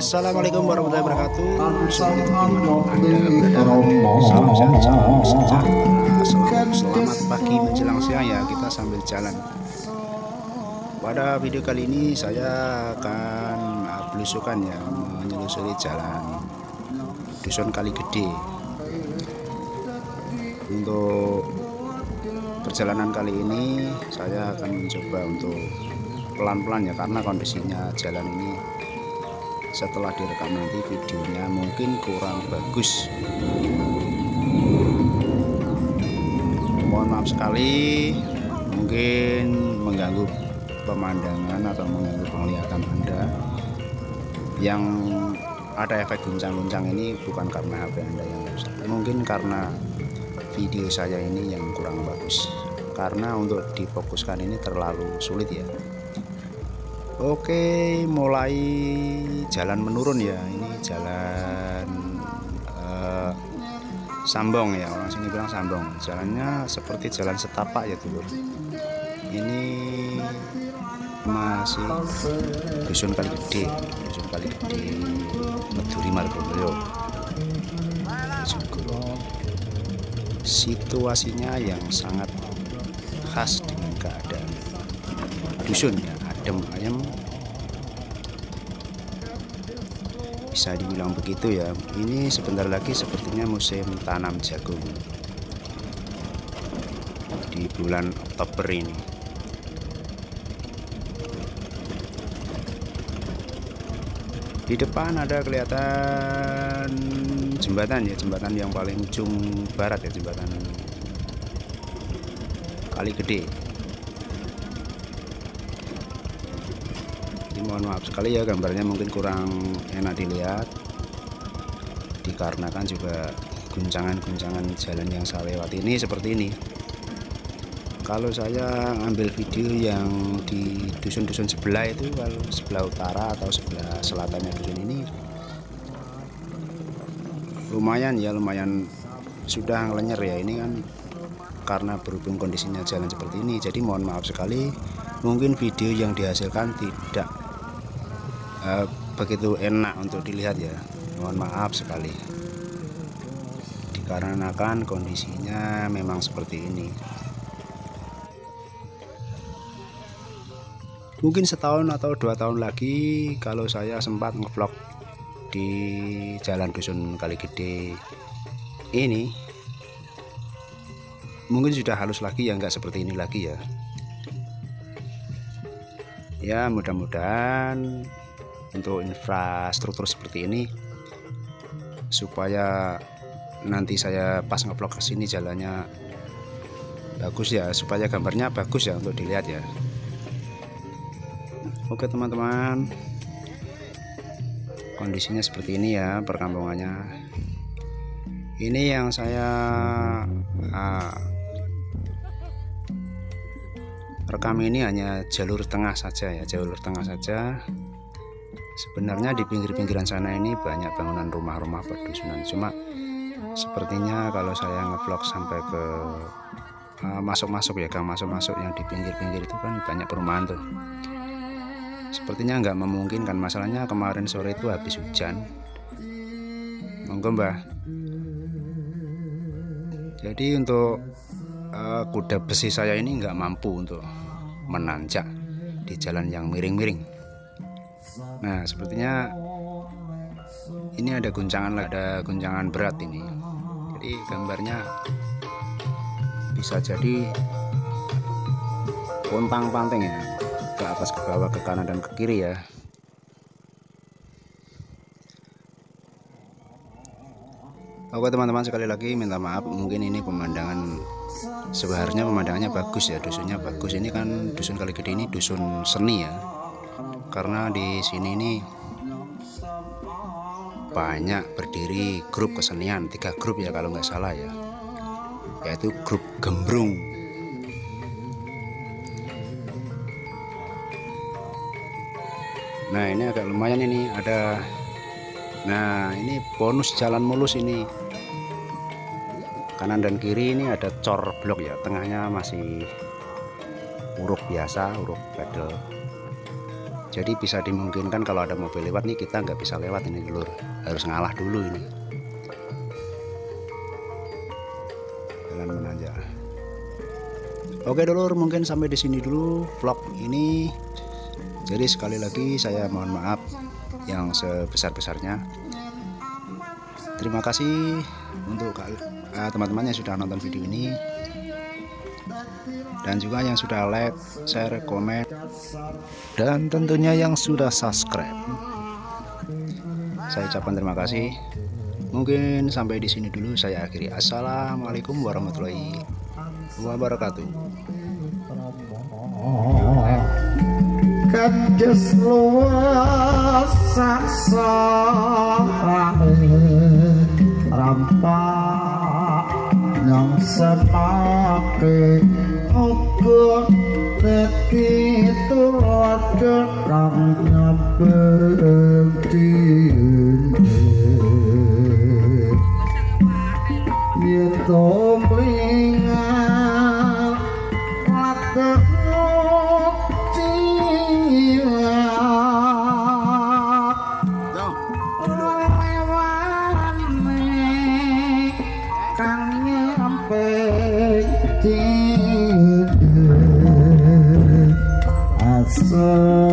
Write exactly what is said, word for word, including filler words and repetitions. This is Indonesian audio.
Assalamualaikum warahmatullahi wabarakatuh. Semoga Anda berada salam sehat, salam sejahtera, selamat, selamat pagi menjelang siang ya, kita sambil jalan. Pada video kali ini saya akan belusukan ya, menyelusuri jalan Dusun Kaligede. Untuk perjalanan kali ini saya akan mencoba untuk pelan-pelan ya, karena kondisinya jalan ini setelah direkam nanti videonya mungkin kurang bagus. Mohon maaf sekali, mungkin mengganggu pemandangan atau mengganggu penglihatan Anda. Yang ada efek guncang-guncang ini bukan karena H P Anda yang rusak, mungkin karena video saya ini yang kurang bagus, karena untuk difokuskan ini terlalu sulit ya. Oke, mulai jalan menurun ya. Ini jalan uh, Sambong ya, orang sini bilang Sambong. Jalannya seperti jalan setapak ya dulur. Ini masih Dusun Kaligede, Dusun Kaligede Meduri Margomulyo. Situasinya yang sangat khas dengan keadaan dusun ya, adem ayem, bisa dibilang begitu ya. Ini sebentar lagi sepertinya musim tanam jagung di bulan Oktober ini. Di depan ada kelihatan jembatan ya, jembatan yang paling ujung barat ya, jembatan Kaligede. Mohon maaf sekali ya, gambarnya mungkin kurang enak dilihat dikarenakan juga guncangan-guncangan jalan yang saya lewati ini seperti ini. Kalau saya ambil video yang di dusun-dusun sebelah itu, kalau sebelah utara atau sebelah selatannya dusun ini lumayan ya, lumayan sudah ngelenyer ya. Ini kan karena berhubung kondisinya jalan seperti ini, jadi mohon maaf sekali, mungkin video yang dihasilkan tidak Uh, begitu enak untuk dilihat ya, mohon maaf sekali, dikarenakan kondisinya memang seperti ini. Mungkin setahun atau dua tahun lagi kalau saya sempat ngevlog di jalan Dusun Kaligede ini, mungkin sudah halus lagi ya, nggak seperti ini lagi ya. Ya mudah-mudahan untuk infrastruktur seperti ini, supaya nanti saya pas ngevlog ke sini jalannya bagus ya, supaya gambarnya bagus ya untuk dilihat ya. Oke teman-teman, kondisinya seperti ini ya perkampungannya. Ini yang saya uh, rekam ini hanya jalur tengah saja ya, jalur tengah saja. Sebenarnya di pinggir-pinggiran sana ini banyak bangunan rumah-rumah perdusunan, cuma sepertinya kalau saya ngevlog sampai ke masuk-masuk uh, ya, gang masuk-masuk yang di pinggir-pinggir itu kan banyak perumahan tuh. Sepertinya nggak memungkinkan, masalahnya kemarin sore itu habis hujan. Monggo mbah. Jadi untuk uh, kuda besi saya ini nggak mampu untuk menanjak di jalan yang miring-miring. Nah sepertinya ini ada guncangan, ada guncangan berat ini. Jadi gambarnya bisa jadi pontang-panting ya, ke atas ke bawah, ke kanan dan ke kiri ya. Oke teman-teman, sekali lagi minta maaf, mungkin ini pemandangan sebenarnya pemandangannya bagus ya, dusunnya bagus. Ini kan Dusun Kaligede ini dusun seni ya, karena di sini ini banyak berdiri grup kesenian, tiga grup ya kalau nggak salah ya, yaitu grup Gembrung. Nah ini agak lumayan ini ada, nah ini bonus jalan mulus ini, kanan dan kiri ini ada cor blok ya, tengahnya masih huruf biasa, huruf pedal. Jadi bisa dimungkinkan kalau ada mobil lewat nih, kita nggak bisa lewat ini dulur, harus ngalah dulu ini. Jalan menanjak. Oke dulur, mungkin sampai di sini dulu vlog ini. Jadi sekali lagi saya mohon maaf yang sebesar-besarnya. Terima kasih untuk teman-teman yang sudah nonton video ini, dan juga yang sudah like, share, komen, dan tentunya yang sudah subscribe. Saya ucapkan terima kasih. Mungkin sampai di sini dulu saya akhiri. Assalamualaikum warahmatullahi wabarakatuh. Kados luas saksa rampak yang semake ukur neki tulodo kang nyabekti yen to mlingan latih so